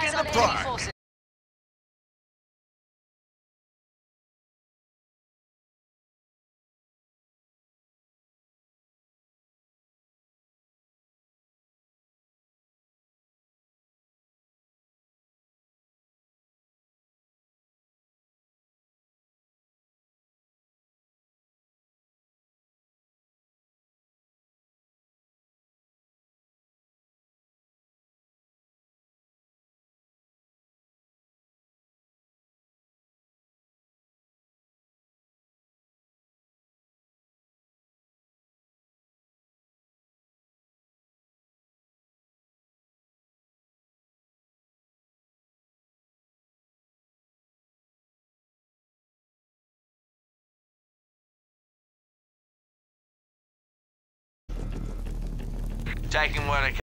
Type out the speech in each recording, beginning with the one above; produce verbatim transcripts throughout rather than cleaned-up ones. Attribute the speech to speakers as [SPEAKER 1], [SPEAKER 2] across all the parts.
[SPEAKER 1] in the park. Taking what I can.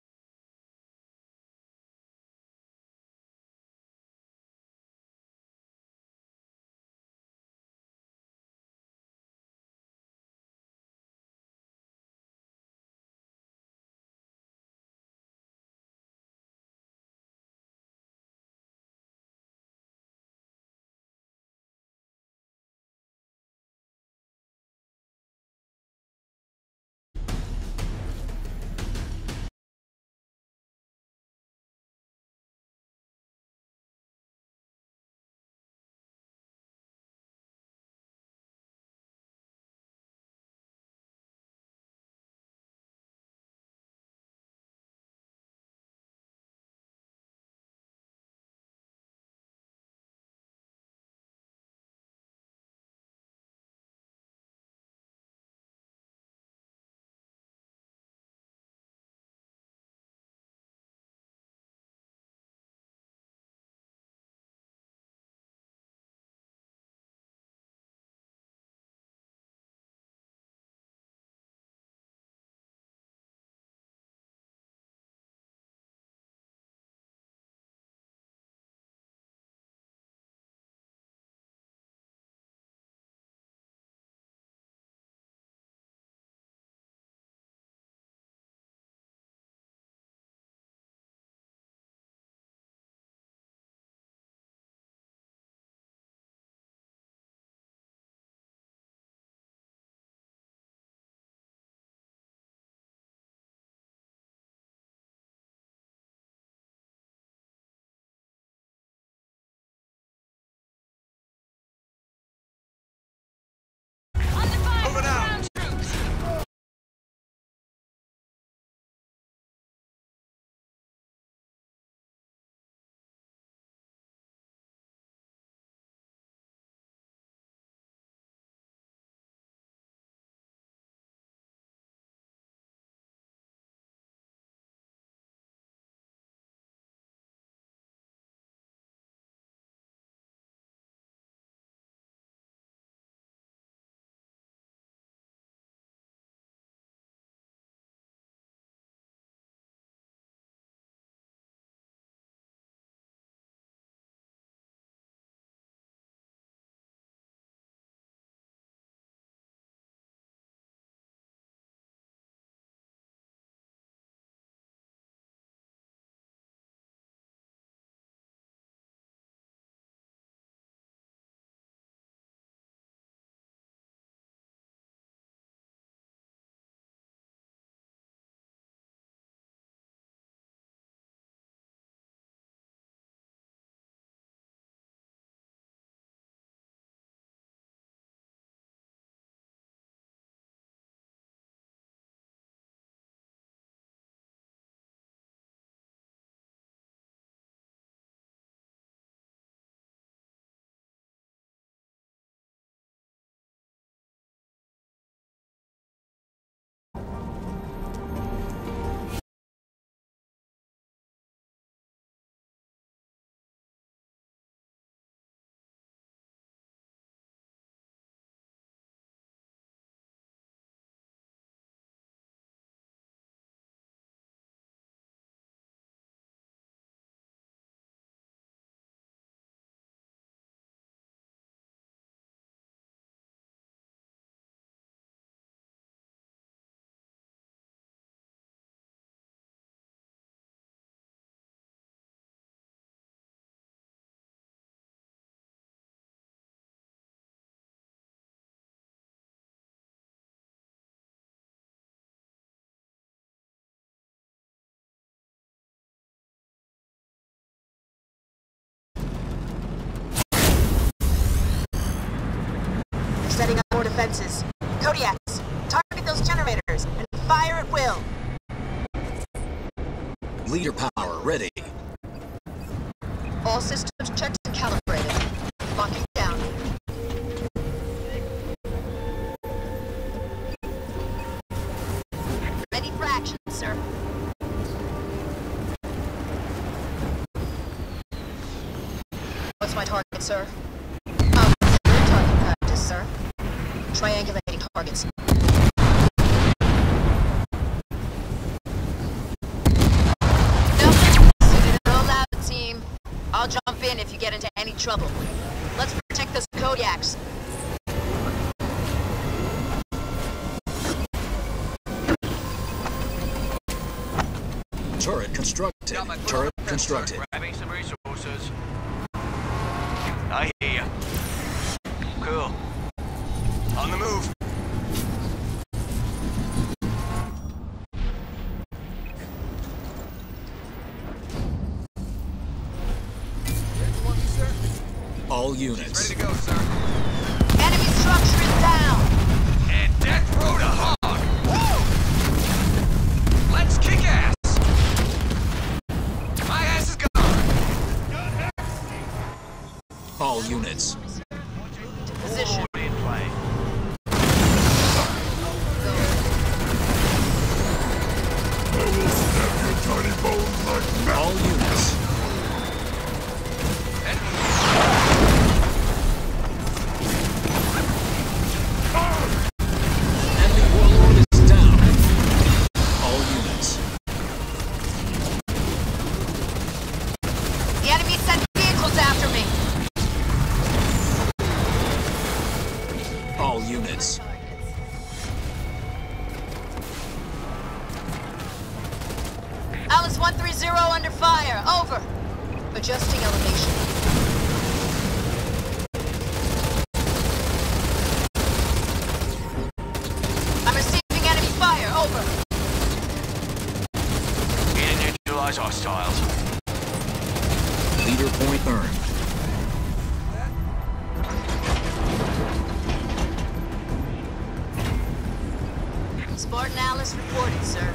[SPEAKER 2] setting up more defenses. Kodiaks, target those generators and fire at will.
[SPEAKER 3] Leader power ready.
[SPEAKER 2] All systems checked and calibrated. Locking down. Ready for action, sir. What's my target, sir? Oh, good target practice, sir. Triangulating targets. I'll jump in if you get into any trouble. Let's protect those Kodiaks.
[SPEAKER 3] Turret constructed. Turret constructed.
[SPEAKER 1] Grabbing some resources. I hear you. Cool. On the move.
[SPEAKER 3] All units.
[SPEAKER 1] Ready to go, sir.
[SPEAKER 2] Enemy structure is down.
[SPEAKER 1] And death row to hog. Woo! Let's kick ass. My ass is gone.
[SPEAKER 3] All units.
[SPEAKER 2] Position.
[SPEAKER 1] Forward in play.
[SPEAKER 3] All units. Enemy warlord is down. All units.
[SPEAKER 2] The enemy sent vehicles after me.
[SPEAKER 3] All units.
[SPEAKER 2] Alice one three zero under fire. Over. Adjusting elevation. I'm receiving enemy fire. Over.
[SPEAKER 1] Need to neutralize hostiles.
[SPEAKER 3] Leader point earned.
[SPEAKER 2] Spartan Alice reported, sir.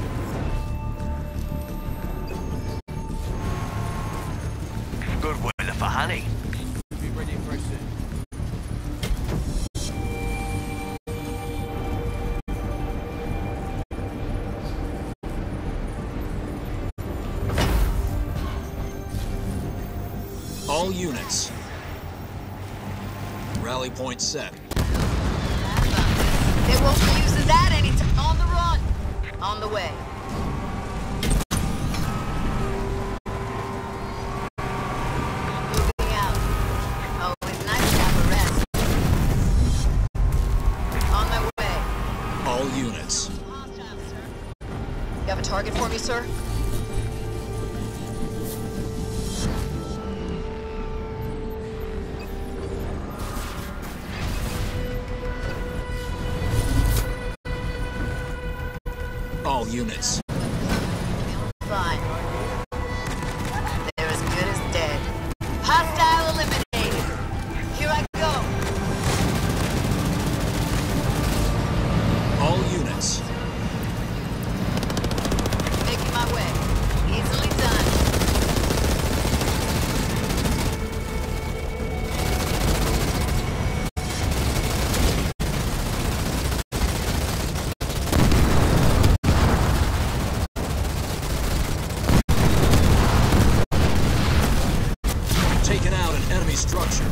[SPEAKER 1] Good weather for honey.
[SPEAKER 4] Be ready for it.
[SPEAKER 3] All units. Rally point set.
[SPEAKER 2] They won't be using that anytime. On the run. On the way. Moving out. Oh, it's nice to have a rest. On my way.
[SPEAKER 3] All units.
[SPEAKER 2] You have a target for me, sir?
[SPEAKER 3] All units.
[SPEAKER 2] Fine. They're as good as dead. Hostile eliminated. Here I go.
[SPEAKER 3] All units.
[SPEAKER 2] Making my way. Easily done.
[SPEAKER 3] Taken out an enemy structure.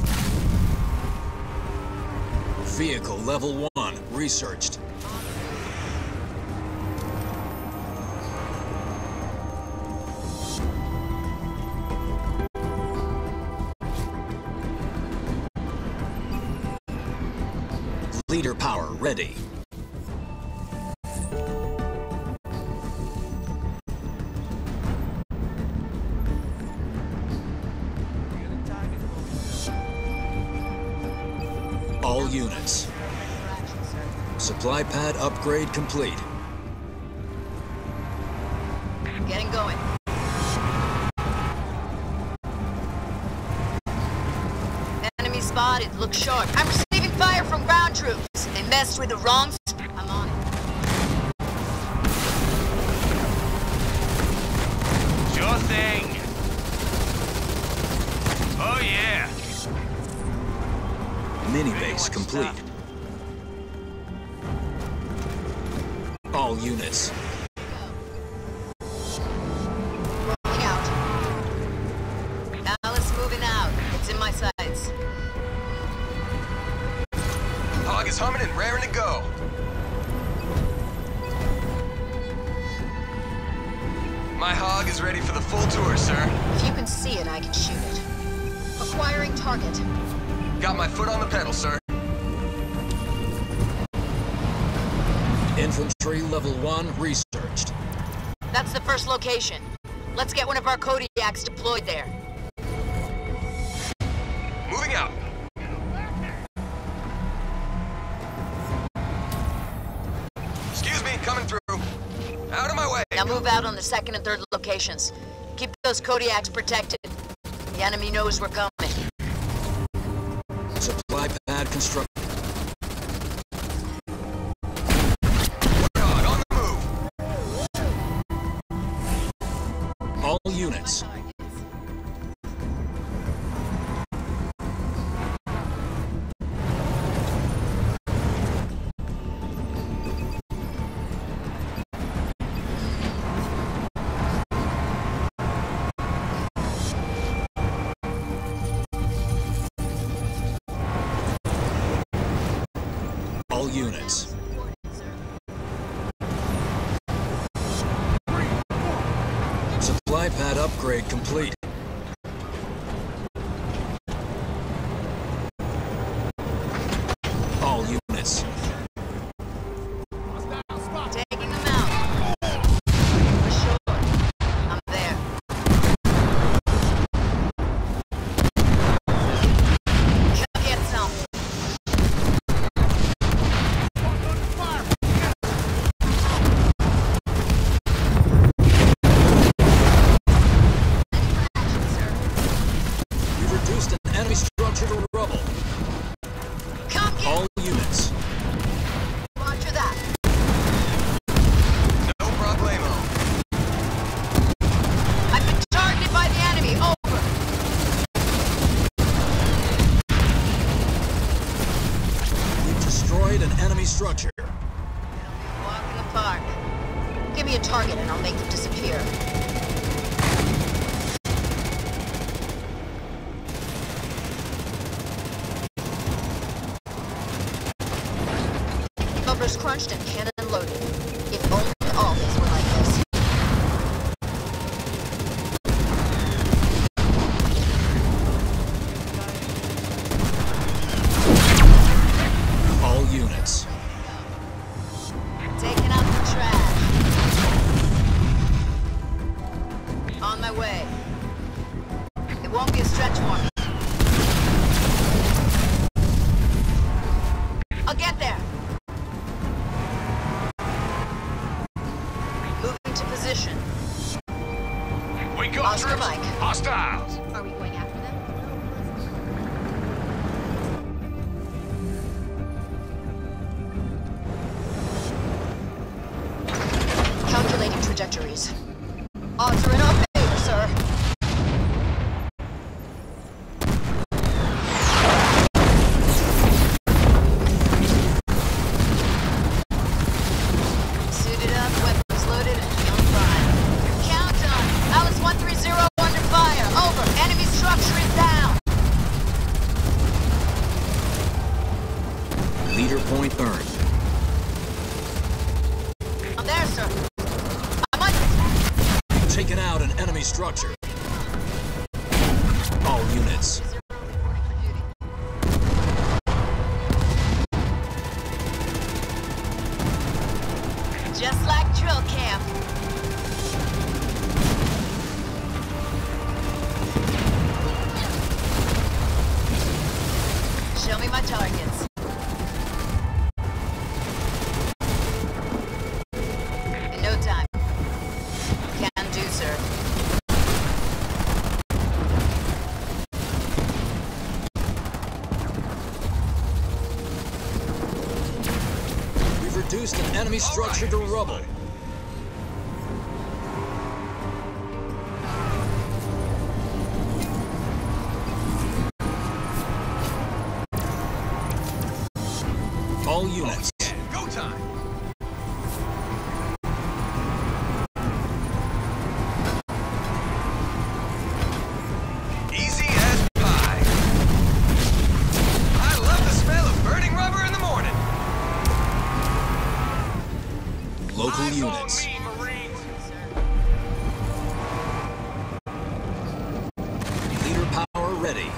[SPEAKER 3] Vehicle level one researched. Leader power ready. All units. Supply pad upgrade complete.
[SPEAKER 2] Getting going. Enemy spotted. Look sharp. I'm receiving fire from ground troops. They messed with the wrong... Sp I'm on it.
[SPEAKER 1] Sure thing. Oh, yeah.
[SPEAKER 3] Mini base complete. All units.
[SPEAKER 2] Rolling out. Alice moving out. It's in my sights.
[SPEAKER 1] Hog is humming and raring to go. My hog is ready for the full tour, sir.
[SPEAKER 2] If you can see it, I can shoot it. Acquiring target.
[SPEAKER 1] Got my foot on the pedal, sir.
[SPEAKER 3] Infantry level one researched.
[SPEAKER 2] That's the first location. Let's get one of our Kodiaks deployed there.
[SPEAKER 1] Moving out. Excuse me, coming through. Out of my way.
[SPEAKER 2] Now move out on the second and third locations. Keep those Kodiaks protected. The enemy knows we're coming.
[SPEAKER 3] Supply pad constructed.
[SPEAKER 1] Warthog on the move.
[SPEAKER 3] All units. All units. Supply pad upgrade complete. All units.
[SPEAKER 2] Taking them out. For sure. I'm there. Come get some.
[SPEAKER 3] We've reduced an enemy structure to rubble.
[SPEAKER 2] Come get.
[SPEAKER 3] All units.
[SPEAKER 2] Roger that.
[SPEAKER 1] No problemo.
[SPEAKER 2] I've been targeted by the enemy. Over.
[SPEAKER 3] We've destroyed an enemy structure.
[SPEAKER 2] Walk in the park. Give me a target and I'll make them disappear. Bumpers crunched and cannon loaded. If only all these were like this.
[SPEAKER 3] All units.
[SPEAKER 2] Taking out the trash. On my way. It won't be a stretch for me. I'll get there. Moving to position.
[SPEAKER 1] We got
[SPEAKER 2] Oscar
[SPEAKER 1] troops.
[SPEAKER 2] Mike.
[SPEAKER 1] Hostiles.
[SPEAKER 2] Are we going after them? Calculating trajectories. Odds are in our favor, sir. Suited up, weapons loaded, and feeling fine. Countdown! Alice one three zero under fire. Over. Enemy structure is down.
[SPEAKER 3] Leader point earned.
[SPEAKER 2] I'm there, sir. I'm under.
[SPEAKER 3] We've taken out an enemy structure. All units.
[SPEAKER 2] Just like drill camp. Show me my targets. In no time. Can do, sir.
[SPEAKER 3] reduced an enemy structure to rubble. All units.
[SPEAKER 1] Yeah, go time. Easy as pie. I love the smell of burning rubber in the morning.
[SPEAKER 3] Local
[SPEAKER 1] Eyes on
[SPEAKER 3] units.
[SPEAKER 1] me, Marines.
[SPEAKER 3] Leader power ready.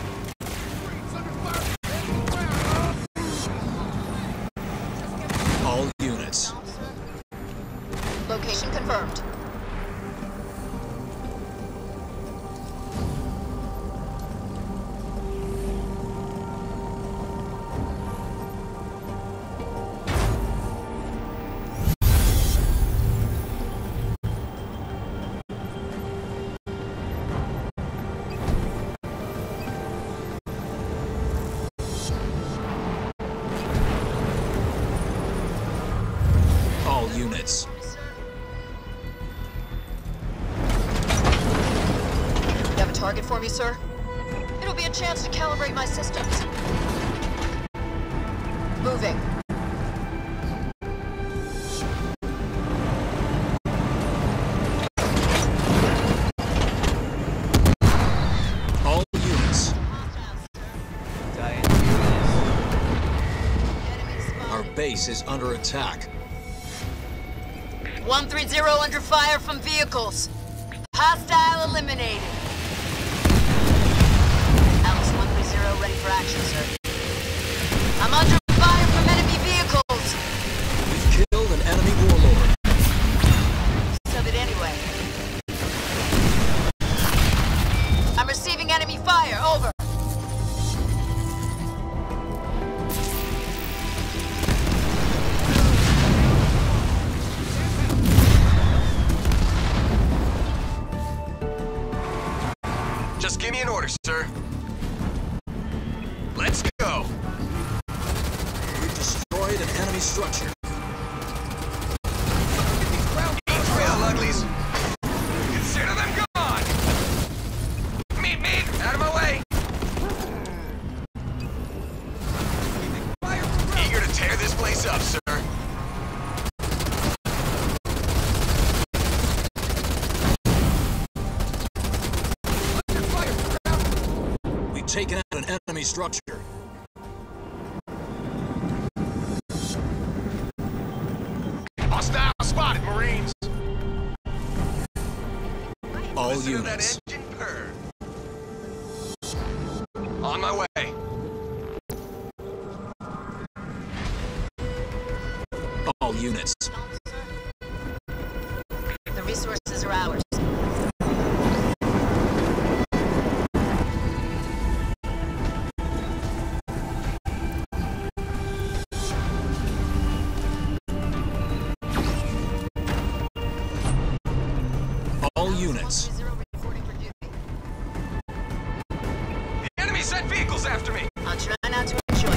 [SPEAKER 3] All units.
[SPEAKER 2] Location confirmed.
[SPEAKER 3] All units.
[SPEAKER 2] You have a target for me, sir? It'll be a chance to calibrate my systems. Moving.
[SPEAKER 3] All units. Our base is under attack.
[SPEAKER 2] one three zero under fire from vehicles. Hostile eliminated. Alice one three zero ready for action, sir. I'm under fire from enemy vehicles.
[SPEAKER 3] We've killed an enemy warlord.
[SPEAKER 2] So did anyway. I'm receiving enemy fire. Over.
[SPEAKER 1] Just give me an order, sir. Let's go.
[SPEAKER 3] We've destroyed an enemy structure.
[SPEAKER 1] Eat trail uglies. Consider them gone. Meet me. Out of my way. Eager to tear this place up, sir.
[SPEAKER 3] We've taken out an enemy structure.
[SPEAKER 1] Hostile spotted, Marines.
[SPEAKER 3] All
[SPEAKER 1] Listen to
[SPEAKER 3] units.
[SPEAKER 1] that engine purr. On my way.
[SPEAKER 3] All units.
[SPEAKER 2] The resources are ours.
[SPEAKER 3] All units.
[SPEAKER 1] The enemy sent vehicles after me.
[SPEAKER 2] I'll try not to enjoy.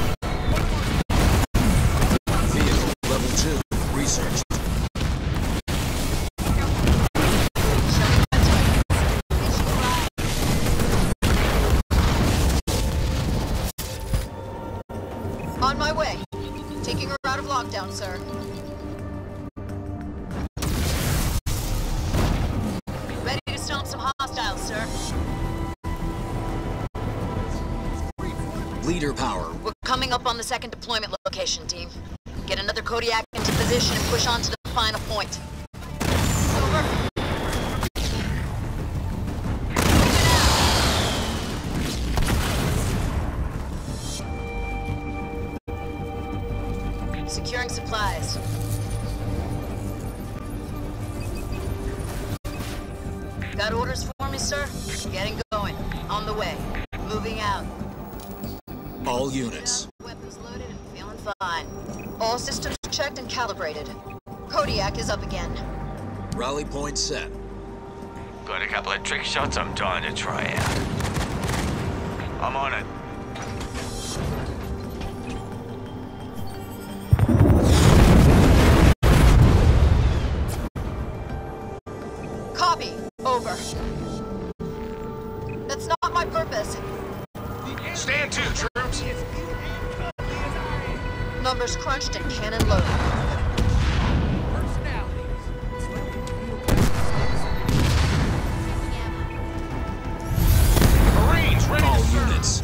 [SPEAKER 3] Vehicle level two. Research. On my way. Taking her out of lockdown, sir. Ready to stomp some hostiles, sir. Leader power.
[SPEAKER 2] We're coming up on the second deployment location, team. Get another Kodiak into position and push on to the final point. Over. Securing supplies. Got orders for me, sir? Getting going. On the way. Moving out.
[SPEAKER 3] All units.
[SPEAKER 2] Weapons loaded and feeling fine. All systems checked and calibrated. Kodiak is up again.
[SPEAKER 3] Rally point set.
[SPEAKER 5] Got a couple of trick shots I'm trying to try out. I'm on it.
[SPEAKER 2] my purpose.
[SPEAKER 1] Stand to, troops.
[SPEAKER 2] Numbers crunched and cannon loaded.
[SPEAKER 1] Marines ready
[SPEAKER 3] All
[SPEAKER 1] to serve.
[SPEAKER 3] units.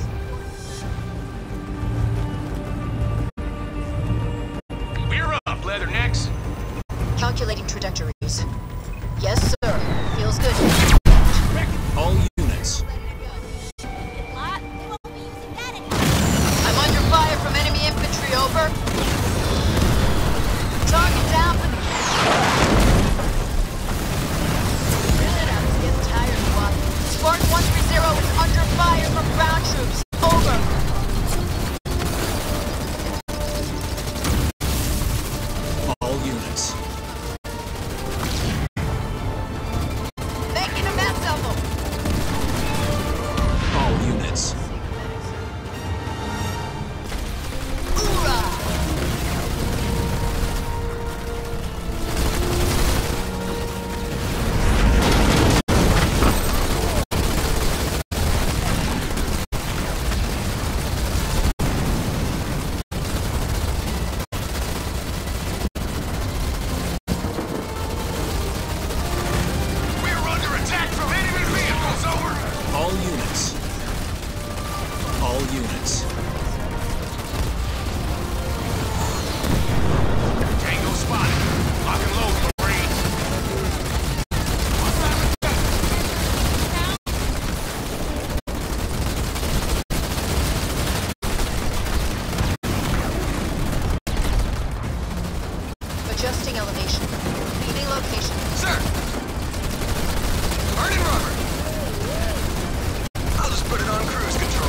[SPEAKER 1] We're up, Leathernecks.
[SPEAKER 2] Calculating trajectories. Yes, sir. Feels good.
[SPEAKER 3] All units.
[SPEAKER 2] I'm under fire from enemy infantry, over. Target down for the... Good, I was getting tired, squad. Spartan one three zero is under fire from ground troops. Over.
[SPEAKER 3] All units.
[SPEAKER 2] Making a mess of them.
[SPEAKER 3] All units.
[SPEAKER 2] Hoorah!
[SPEAKER 1] We're under attack from enemy vehicles, over.
[SPEAKER 3] All units. All units.
[SPEAKER 1] Tango spotted. Lock and load, Marines.
[SPEAKER 2] Adjusting elevation. Leaving location.
[SPEAKER 1] Sir! Burning rubber! I'll just put it on cruise control.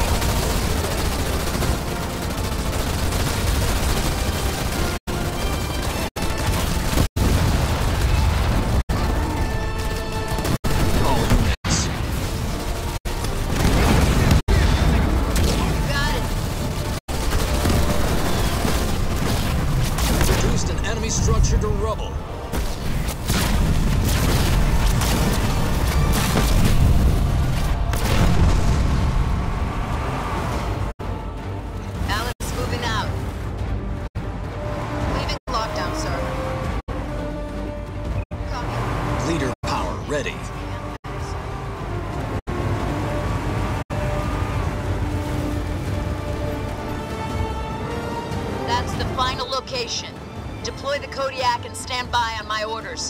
[SPEAKER 3] All units.
[SPEAKER 2] Got it.
[SPEAKER 3] Reduced an enemy structure to rubble.
[SPEAKER 2] Alice moving out. Leaving lockdown, sir. Copy.
[SPEAKER 3] Leader power ready.
[SPEAKER 2] That's the final location. Deploy the Kodiak and stand by on my orders.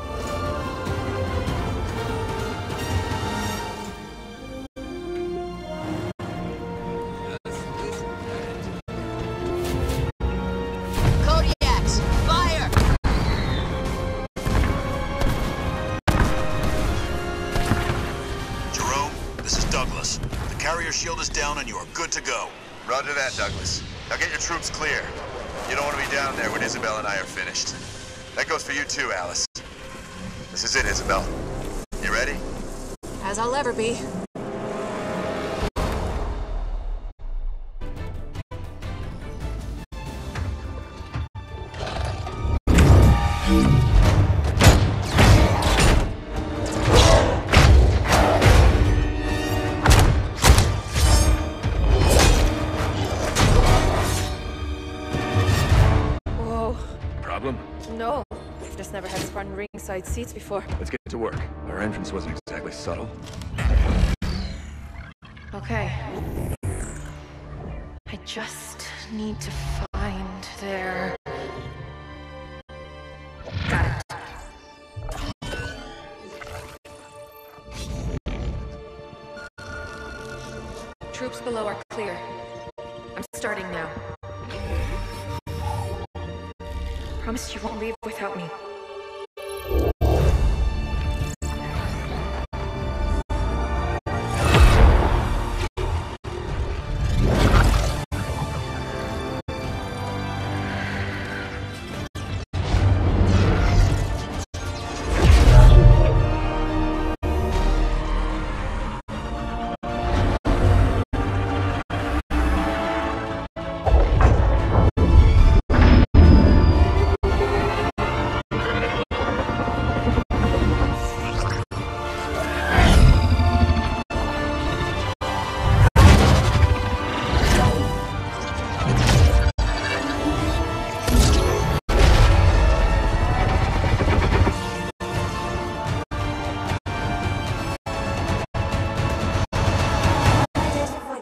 [SPEAKER 2] Kodiaks, fire!
[SPEAKER 6] Jerome, this is Douglas. The carrier shield is down and you are good to go.
[SPEAKER 7] Roger that, Douglas. Now get your troops clear. You don't want to be down there when Isabel and I are finished. That goes for you too, Alice. This is it, Isabel. You ready?
[SPEAKER 2] As I'll ever be.
[SPEAKER 8] Whoa,
[SPEAKER 7] Problem?
[SPEAKER 8] no. I've just never had Spartan ringside seats before.
[SPEAKER 7] Let's get to work. Our entrance wasn't exactly subtle.
[SPEAKER 8] Okay. I just need to find their... Got it. Troops below are clear. I'm starting now. Promise you won't leave without me.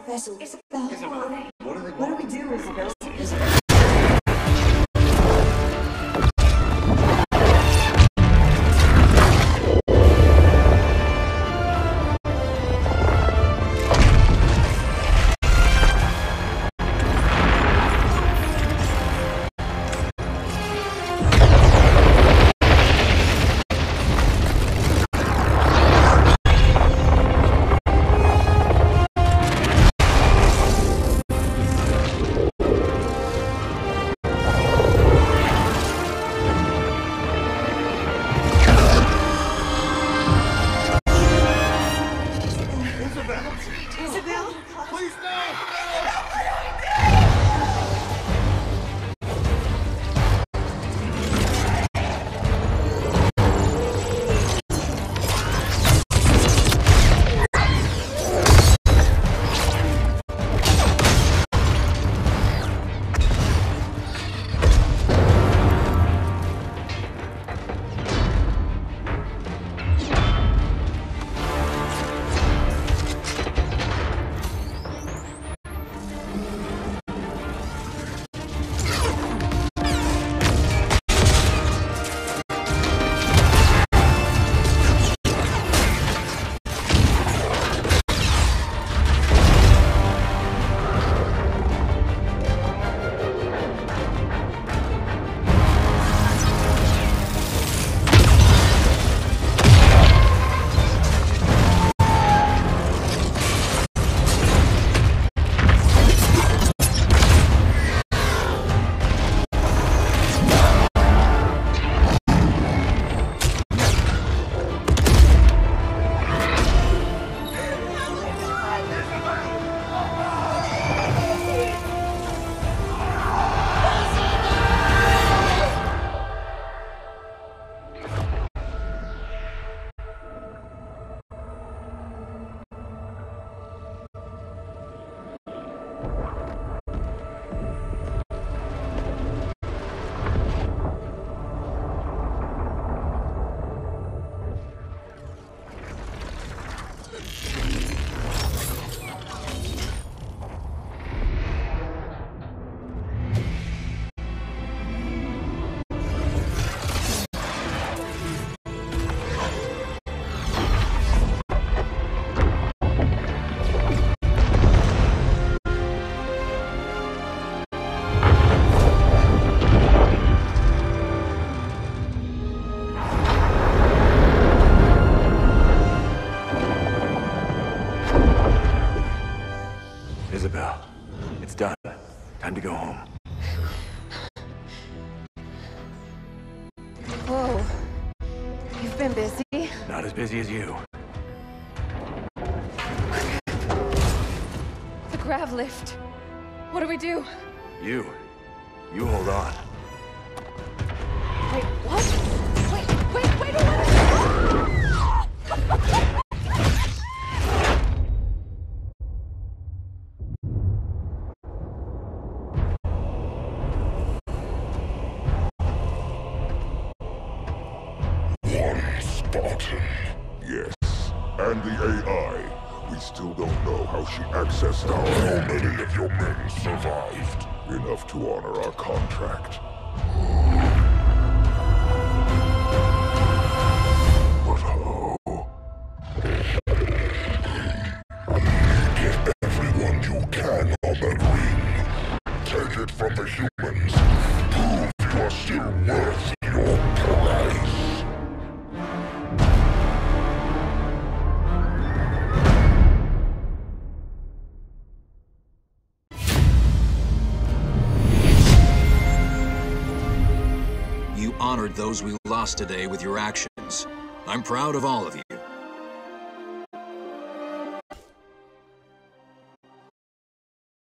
[SPEAKER 9] Vessel. Isabel. What do they What do we do, Isabel?
[SPEAKER 10] Isabel, it's done. Time to go home.
[SPEAKER 8] Whoa. You've been busy?
[SPEAKER 10] Not as busy as you.
[SPEAKER 8] The grav lift. What do we do?
[SPEAKER 10] You. You hold on.
[SPEAKER 8] Wait, what? Wait, wait, wait a minute!
[SPEAKER 11] Spartan. Yes. And the A I. We still don't know how she accessed our... How many of your men survived? Enough to honor our contract. But how? Get everyone you can on that ring. Take it from the humans. Prove you are still worth your price.
[SPEAKER 3] You honored those we lost today with your actions. I'm proud of all of you.